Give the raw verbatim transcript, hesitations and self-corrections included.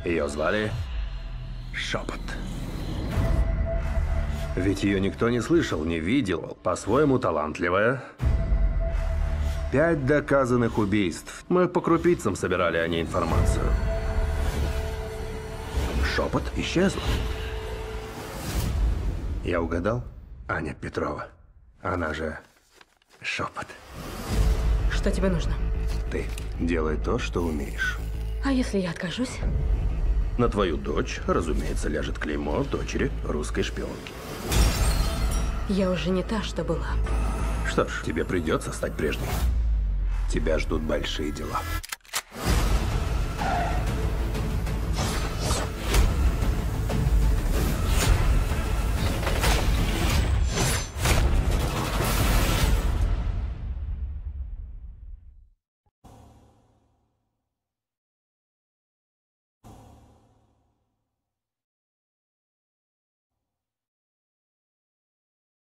Ее звали Шепот. Ведь ее никто не слышал, не видел. По-своему талантливая. Пять доказанных убийств. Мы по крупицам собирали о ней информацию. Шепот исчезла. Я угадал? Аня Петрова. Она же Шепот. Что тебе нужно? Ты делай то, что умеешь. А если я откажусь? На твою дочь, разумеется, ляжет клеймо дочери русской шпионки. Я уже не та, что была. Что ж, тебе придется стать прежней. Тебя ждут большие дела.